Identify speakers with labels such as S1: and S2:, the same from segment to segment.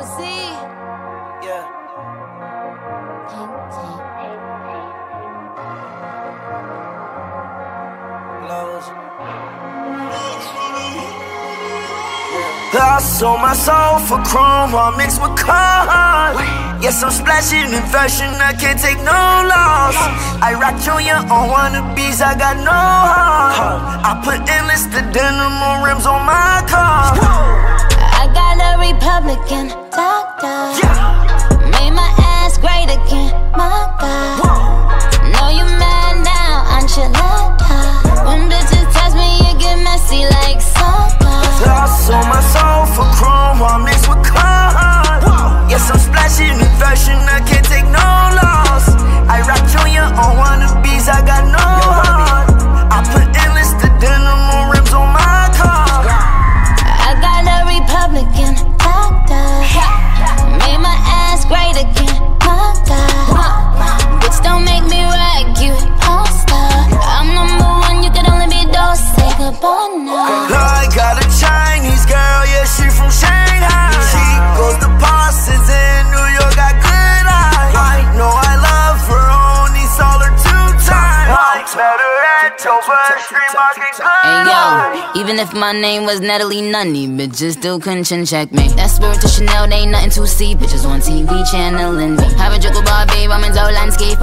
S1: Yeah. I sold my soul for chrome, all mixed with cars. Yes, I'm splashing in fashion, I can't take no loss. I rock Junior on wannabes, I got no heart. I put endless the denim on rims on my car.
S2: I got a Republican doctor, made my ass great again, my God. Know you mad now, enchilada. When bitches touch me, you get messy like soda.
S1: I sold my soul for chrome, all mixed with cars. Yes, I'm splashing in fashion, I can't take no loss. I rock Junior on wannabes, I got no heart. I put endless the denim on rims on my car.
S2: I got a Republican doctor, made my ass great again, my God. Bitch, don't make me rag you, all-star. I'm #1, you can only be those. Say goodbye now.
S1: I got a Chinese girl, yeah, she from Shanghai. She goes to Parsons in New York, got good eyes. I know I love her, only saw her 2 times. Met her at Dover, stream market good.
S2: Hey yo, even if my name was Natalie Nunny, bitches still couldn't chin check me. That Spirit to Chanel, they ain't nothing to see. Bitches on TV channeling me. Have a drink of bar, babe, I'm in Zoe landscape.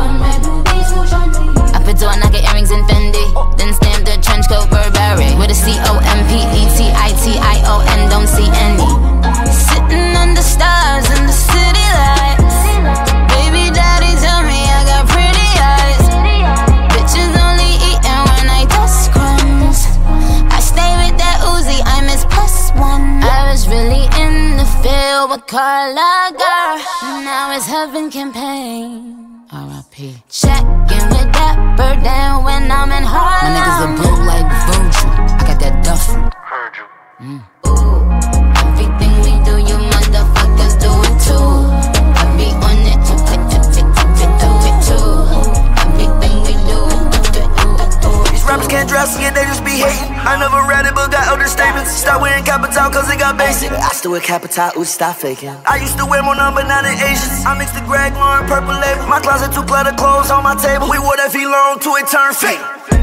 S2: I put on Nike earrings and Fendi, then stamp the trench coat Burberry with a COMPETITION. Don't see any. Sitting under stars in the city lights. Baby daddy tell me I got pretty eyes. Bitches only eating when I dust crumbs. I stay with that Uzi, I miss +1. I was really in the field with Carla girl. Now it's Heaven campaign. R.I.P. Checking with that bird down when I'm in Harlem. My niggas are blue like Virgil. I got that duffel. Ooh, everything we do, you motherfuckers do it too. I be on it, do it too. Everything we do.
S1: These rappers can't dress it, they just be hating. I never read it, but got older statements. Start wearing Capital, cause it got basic. I still wear Capital, ooh, stop faking. I used to wear more number 9 than Asians. I mixed the Greg Lauren purple label. My closet too cluttered, clothes on my table. We wore that V-Long till it turned fake.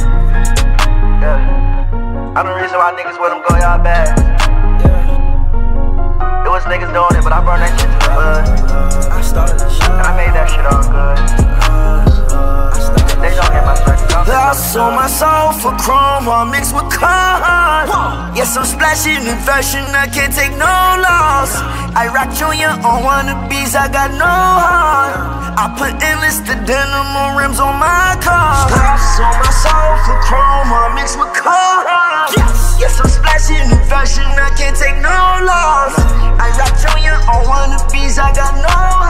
S1: I'm the reason why niggas with them go y'all bad. It was niggas doing it, but I burned that shit to the hood. And I made that shit all good. They don't get my strength. I sold my soul for chrome, all mixed with cars. Yes, I'm splashing in fashion, I can't take no loss. I rock Junior on wannabes, I got no heart. I put endless the denim on rims on my car. I sold my soul for chrome, all mixed with cars. Yes, I'm splashing in fashion, I can't take no loss. I rock Junior on wannabes, I got no heart.